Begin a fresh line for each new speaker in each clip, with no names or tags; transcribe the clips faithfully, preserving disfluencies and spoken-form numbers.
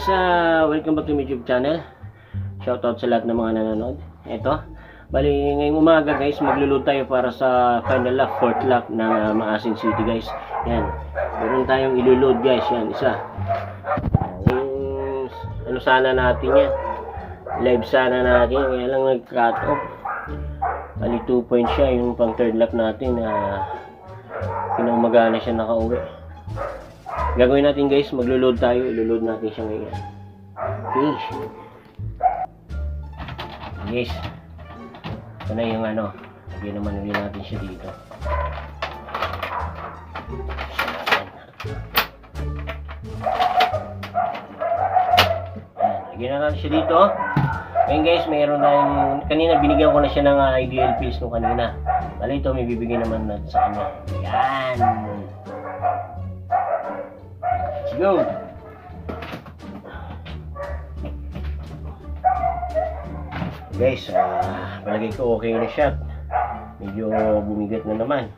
guys, uh, welcome back to my YouTube channel. Shoutout sa lahat ng mga nanonood. Ito, bali ngayong umaga guys, maglulod tayo para sa final lap, fourth lap ng uh, Maasin City guys. Yan, meron tayong ilulod guys, yan, isa. Yung, ano sana natin yan, live sana natin, kaya lang nag-cut off. Bali two points siya, yung pang third lap natin, uh, pinamagana siya nakauwi. Gagawin natin guys, maglo-load tayo, ilo-load natin siya ngayon. Okay. Guys, ito na yung ano, lagyan naman ulit natin siya dito. Lagyan na natin siya dito. Ngayon guys, mayroon tayong, kanina binigyan ko na siya ng uh, ideal pills no kanina. Bali ito, may bibigyan naman natin sa kanya. Yan. Let's go! Guys, uh, palagay ko okay na siya. Medyo bumigat na naman.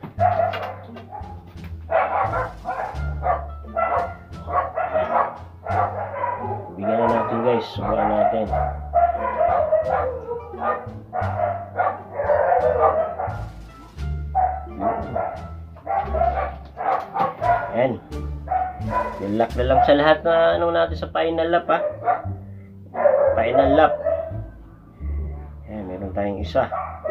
Bigyan na natin guys, subukan natin. Ayan. Good luck na lang sa lahat na ano natin sa final lap ha. Final lap. Ayan, meron tayong isa.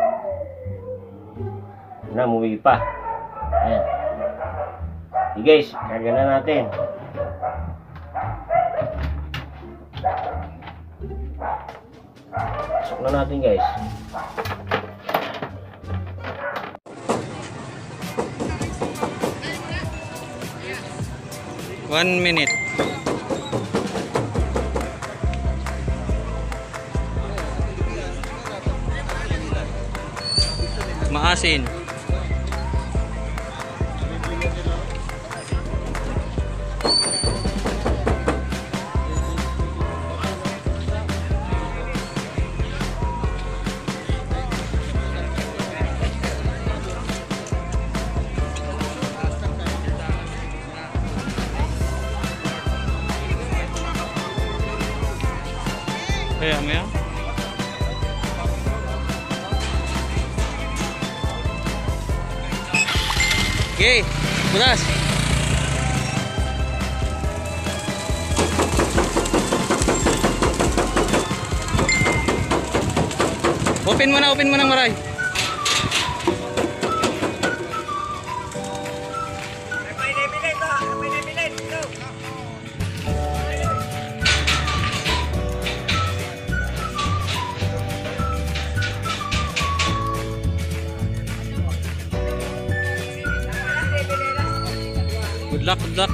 Namuwi pa. Ayan. Okay guys, karga na natin. Pasok na natin guys.
One minute. Maasin. Kaya mo yan? Okay, butas. Open mo na, open mo na maray. Good luck, good luck.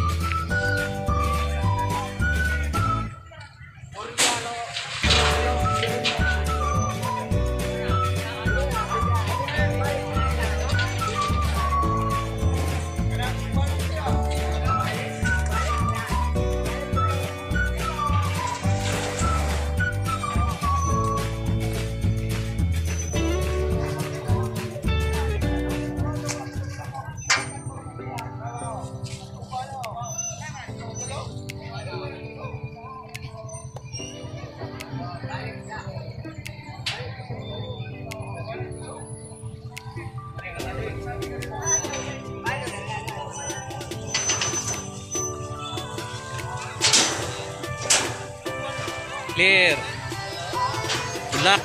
Clear. Good luck.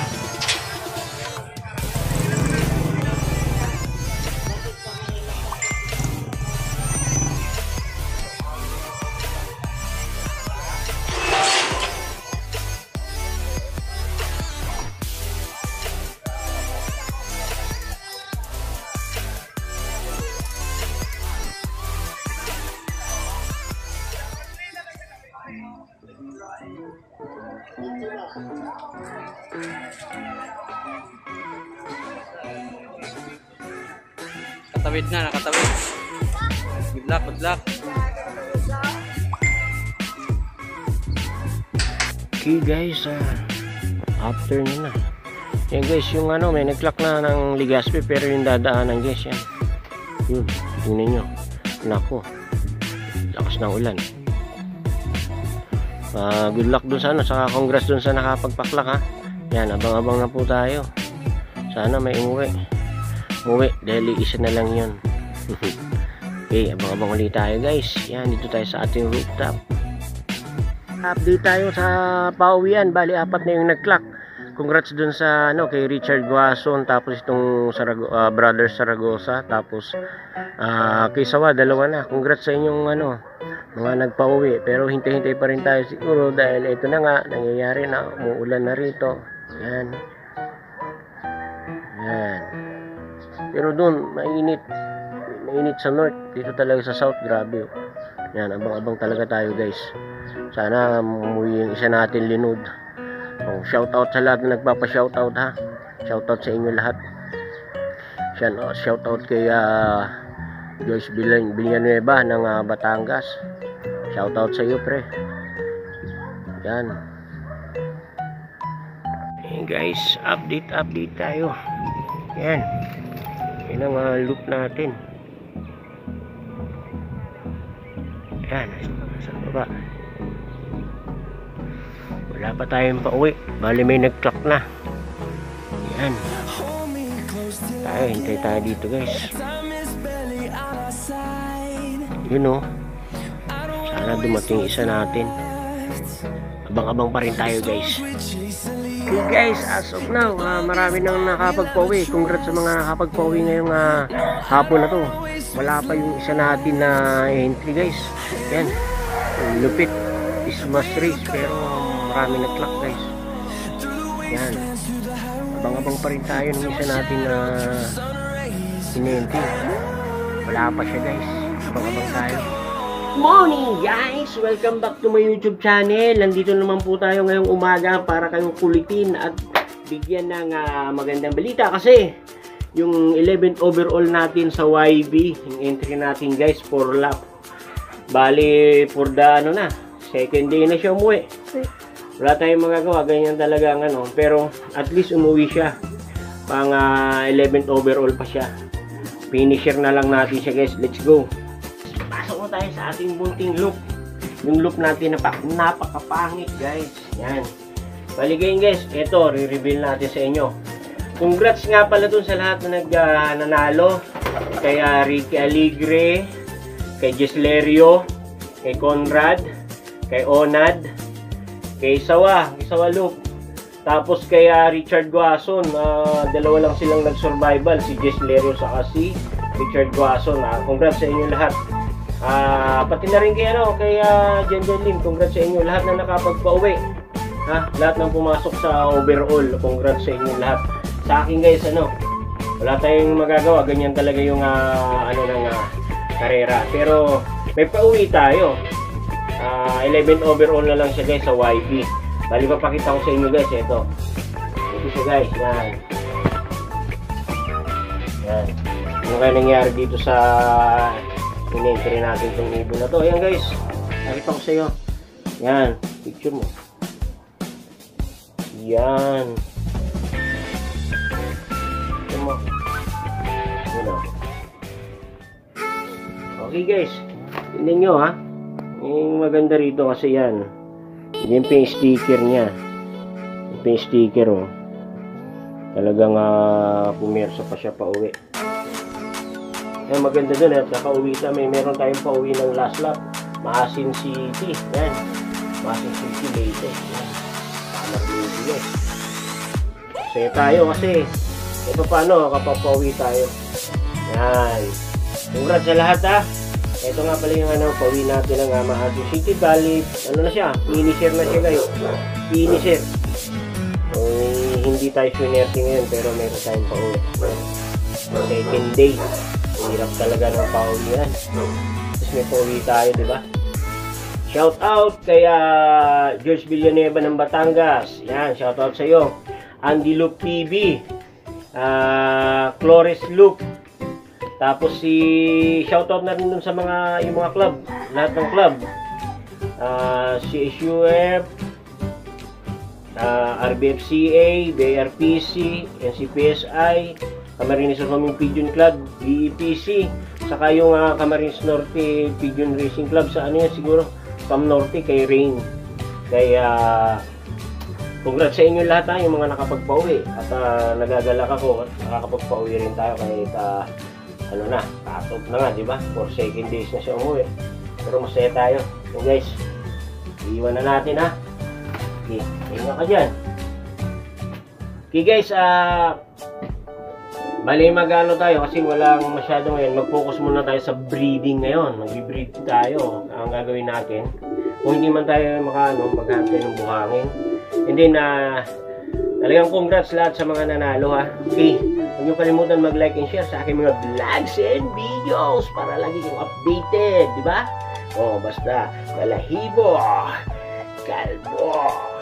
Nakatawid na, nakatawid. Good luck, good luck.
Okay guys, uh, after na na. Yan guys, yung ano, may nag-clock na ng Legazpi pero yung dadaanan guys, yan. Yun, tingnan nyo. Nako, lakas ng ulan. Uh, good luck dun sa ano, saka congrats dun sa nakapagpaklak ha. Yan, abang-abang na po tayo. Sana may umuwi. Umuwi, dahil isa na lang yun. Okay, abang-abang ulit tayo guys. Yan, dito tayo sa ating rooftop. Update tayo sa pauwian. Bali, apat na yung nag-clock. Congrats dun sa ano, kay Richard Guason. Tapos itong Sarago uh, Brother Saragosa. Tapos uh, kay Sawa, dalawa na. Congrats sa inyong ano, mga nagpauwi. Pero hintay-hintay pa rin tayo siguro. Dahil ito na nga, nangyayari na. Umuulan na rito. Yan. Yan. Pero dun, mainit. Mainit sa north. Dito talaga sa south, grabe. Yan, abang-abang talaga tayo guys. Sana umuwi yung isa natin linod. Oh, shout out sa lahat na nagpapa-shout out ha. Shout out sa inyo lahat. Shout out kay uh, Joyce Villanueva ng uh, Batangas. Shout out sa iyo pre. Yan. Hey guys, update update tayo. Yan. Yan ang uh, loop natin. Yan, sa baba. Wala pa tayong pauwi. Bali may nag-clock na. Yan. Tayo, hintay tayo dito guys. Yun o. Sana dumating isa natin. Abang-abang pa rin tayo guys. Okay guys, as of now, uh, marami nang nakapagpauwi. Congrats sa mga nakapagpauwi ngayong uh, hapon na to. Wala pa yung isa natin na entry guys. Yan. Lupit. Christmas trees. Pero marami na clock guys. Yan. Abang-abang pa rin tayo ng isa natin na in-entry. Wala pa siya guys. Abang-abang tayo. Morning guys! Welcome back to my YouTube channel. Nandito naman po tayo ngayong umaga para kayong kulitin at bigyan ng uh, magandang balita kasi yung eleventh overall natin sa Y B, yung entry natin guys, for lap. Bali, for the ano na, second day na siya umuwi. Wala tayong magagawa, ganyan talaga ang ano. Pero at least umuwi siya. Pang uh, eleventh overall pa siya. Finisher na lang natin siya guys. Let's go! Pasok na tayo sa ating bunting loop. Yung loop natin na napakapangit guys. Yan. Baligayin guys. Ito, re-reveal natin sa inyo. Congrats nga pala dun sa lahat na nag-nanalo. Uh, kay uh, Ricky Aligre, kay Jeslerio, kay Conrad, kay Onad, kay Sawa, kay Sawa Loop. Tapos kay uh, Richard Guason. Uh, dalawa lang silang nag-survival. Si Jeslerio saka si Richard Guason. Uh, congrats sa inyo lahat. Ah, uh, pati na rin kay ano, kay uh, Jen Jen Lim, congrats sa inyo lahat na nakapagpa-uwi. Ha, lahat ng pumasok sa overall, congrats sa inyo lahat. Sa akin guys, ano, wala tayong magagawa, ganyan talaga yung uh, ano ng uh, karera. Pero may pauwi tayo. Uh, eleventh overall na lang siya guys sa Y B. Bali papakita ko sa inyo guys, ito. Ito siya guys, yan. Yan. Ano kaya nangyari dito sa in-entry natin itong ibon na to. Ayan guys, nakita ko sa iyo. Yan, picture mo. Yan. Picture mo. Yan o. Okay guys, tingnan nyo ha. Yung maganda rito kasi yan. Yan pa yung sticker niya. Yan pa yung sticker o. Talagang uh, pumersa pa siya pa uwi. Yan, maganda dun at nakauwi sa may meron tayong pauwi ng last lap. Maasin City. Yan. Maasin City Leyte. Yan. Tama Leyte guys. Saya tayo kasi ito paano kapag-pauwi tayo. Yan. Congrats sa lahat ha. Ito nga pala yung ano, pauwi natin ng uh, Maasin City. Bali, ano na siya? Finisher na siya guys. Finisher. Eh, hindi tayo swinerte ngayon pero meron tayong pauwi. Second day. Hirap talaga ng pauwian. Tapos may pauwi tayo, di ba? Shout out kay uh, George Villanueva ng Batangas. Yan, shout out sa iyo. Andy Loop T V. Uh, Flores Loop. Tapos si shout out na rin dun sa mga yung mga club, lahat ng club. Uh, C S U F, uh, R B F C A, B R P C, N C P S I, Camarines Homing Pigeon Club, B E P C, saka yung uh, Camarines Norte Pigeon Racing Club sa ano yan siguro, Cam Norte kay Rain. Kaya congrats sa inyo lahat ha, yung mga nakapagpauwi. At uh, nagagalak ako at nakakapagpauwi rin tayo kahit uh, ano na, katog na nga, di ba? For second days na siya umuwi. Pero masaya tayo. So guys, iiwan na natin ha. Okay, ingat ka dyan. Okay guys, ah... Uh, bali magano tayo kasi walang masyado ngayon. Mag-focus muna tayo sa breeding ngayon. Mag-breed tayo. Ang gagawin natin. Kung hindi man tayo makaano, maghantay ng buhangin. And then, uh, talagang congrats lahat sa mga nanalo ha. Okay, huwag niyo kalimutan mag-like and share sa aking mga vlogs and videos para lagi kayong updated, di ba? Oh, basta, Balahibo, Kalbo.